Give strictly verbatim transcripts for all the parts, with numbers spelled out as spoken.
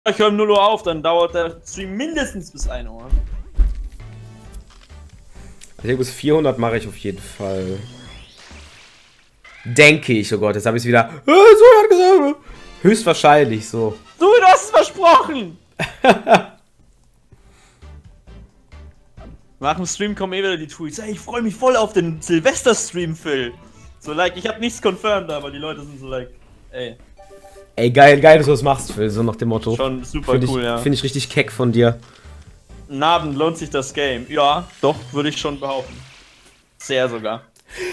ich höre um null Uhr auf, dann dauert der Stream mindestens bis ein Uhr. Ich denke, bis vierhundert mache ich auf jeden Fall. Denke ich, oh Gott, jetzt habe ich es wieder. Äh, so hat gesagt. Höchstwahrscheinlich so. Du, du hast es versprochen! Nach dem Stream kommen eh wieder die Tweets. Ey, ich freue mich voll auf den Silvester-Stream, Phil. So, like, ich habe nichts confirmed, aber die Leute sind so, like, ey. Ey, geil, geil, dass du das machst, Phil, so nach dem Motto. Schon super find cool, ich, ja. Finde ich richtig keck von dir. Einen Abend lohnt sich das Game. Ja, doch, würde ich schon behaupten. Sehr sogar.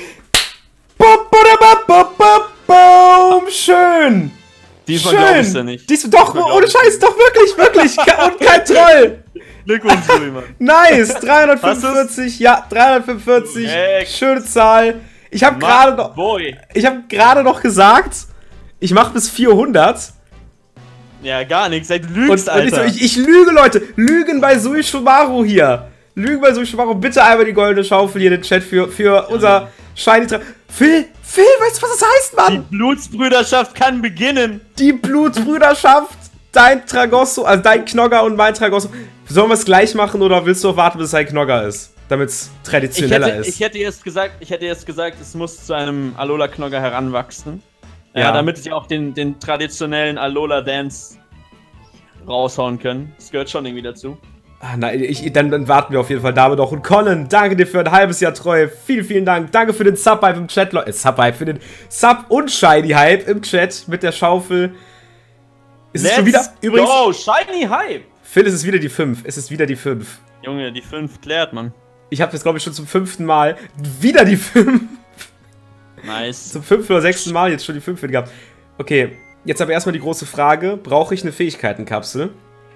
Boom, schön! Diesmal glaube ich ja nicht. Diesmal doch, ohne Scheiß, doch wirklich, wirklich. Und kein Troll. Glückwunsch, Mann. Nice, dreihundertfünfundvierzig, ja, dreihundertfünfundvierzig, Correct. Schöne Zahl. Ich habe gerade noch, Boy. ich habe gerade noch gesagt, ich mache bis vierhundert. Ja, gar nichts, du lügst, und, Alter. Und ich, so, ich, ich lüge, Leute, Lügen bei Sui Shumaru hier. Lügen bei Sui Shumaru, bitte einmal die goldene Schaufel hier in den Chat für, für ja. unser Shiny Tra Phil, Phil, weißt du, was das heißt, Mann? Die Blutsbrüderschaft kann beginnen. Die Blutsbrüderschaft, dein Tragosso, also dein Knogger und mein Tragosso. Sollen wir es gleich machen oder willst du auch warten, bis es ein Knogger ist? Damit es traditioneller ich hätte, ist. Ich hätte jetzt gesagt, ich hätte jetzt gesagt, es muss zu einem Alola-Knogger heranwachsen. Ja, ja, damit sie auch den, den traditionellen Alola-Dance raushauen können. Das gehört schon irgendwie dazu. Ah, nein, ich, dann, dann warten wir auf jeden Fall damit auch. Und Colin, danke dir für ein halbes Jahr Treue. Vielen, vielen Dank. Danke für den Sub-Hype im Chat, Leute. Äh, Sub-Hype, für den Sub- und Shiny-Hype im Chat mit der Schaufel. Ist Let's es schon wieder? Übrigens. Go, Shiny-Hype! Phil, es ist wieder die fünf. Es ist wieder die fünf. Junge, die fünf klärt man. Ich habe jetzt, glaube ich, schon zum fünften Mal wieder die fünf. Nice. Zum fünften oder sechsten Mal jetzt schon die fünf gehabt. Okay, jetzt aber erstmal die große Frage. Brauche ich eine Fähigkeitenkapsel?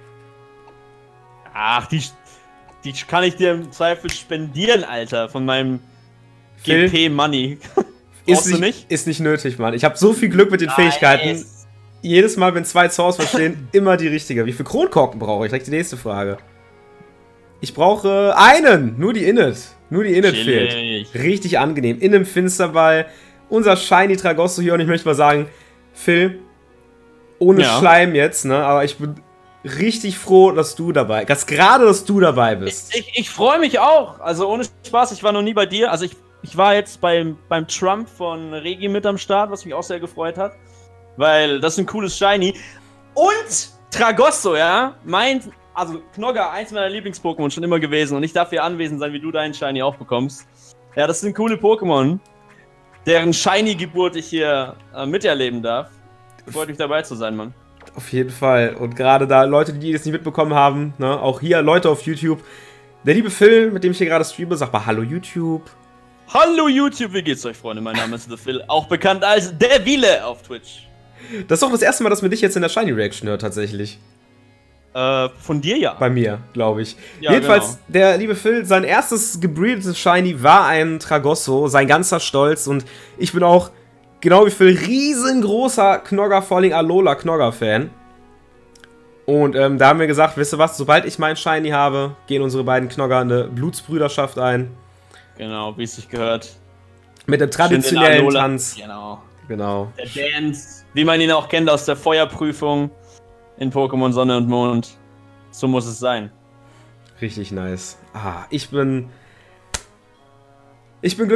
Ach, die, die kann ich dir im Zweifel spendieren, Alter, von meinem G P-Money. Ist nicht, nicht? Ist nicht nötig, Mann. Ich habe so viel Glück mit den nice. Fähigkeiten. Jedes Mal, wenn zwei zu Hause stehen, immer die richtige. Wie viel Kronkorken brauche ich? Direkt die nächste Frage. Ich brauche einen. Nur die Init. Nur die Init Chillig. fehlt. Richtig angenehm. In einem Finsterball. Unser Shiny Tragosso hier. Und ich möchte mal sagen, Phil, ohne ja. Schleim jetzt, ne? Aber ich bin richtig froh, dass du dabei bist. Gerade, dass du dabei bist. Ich, ich, ich freue mich auch. Also ohne Spaß, ich war noch nie bei dir. Also ich, ich war jetzt beim, beim Trump von Regi mit am Start, was mich auch sehr gefreut hat. Weil das ist ein cooles Shiny. Und Tragosso, ja? Mein, also Knogger, eins meiner Lieblings-Pokémon schon immer gewesen. Und ich darf hier anwesend sein, wie du deinen Shiny auch bekommst. Ja, das sind coole Pokémon, deren Shiny-Geburt ich hier äh, miterleben darf. Freut mich dabei zu sein, Mann. Auf jeden Fall. Und gerade da Leute, die das nicht mitbekommen haben, ne, auch hier Leute auf YouTube. Der liebe Phil, mit dem ich hier gerade streame, sagt mal Hallo YouTube. Hallo YouTube, wie geht's euch, Freunde? Mein Name ist The Phil, auch bekannt als der Wille auf Twitch. Das ist doch das erste Mal, dass man dich jetzt in der Shiny Reaction hört, tatsächlich. Äh, von dir ja. Bei mir, glaube ich. Ja, jedenfalls, genau. Der liebe Phil, sein erstes gebreedetes Shiny war ein Tragosso, sein ganzer Stolz. Und ich bin auch, genau wie Phil, riesengroßer Knogger, vor allem Alola Knogger-Fan. Und ähm, da haben wir gesagt, wisst ihr was, sobald ich meinen Shiny habe, gehen unsere beiden Knogger eine Blutsbrüderschaft ein. Genau, wie es sich gehört. Mit dem traditionellen Tanz. Genau. Genau. Der Dance, wie man ihn auch kennt aus der Feuerprüfung in Pokémon Sonne und Mond. So muss es sein. Richtig nice. Ah, ich bin... Ich bin glücklich.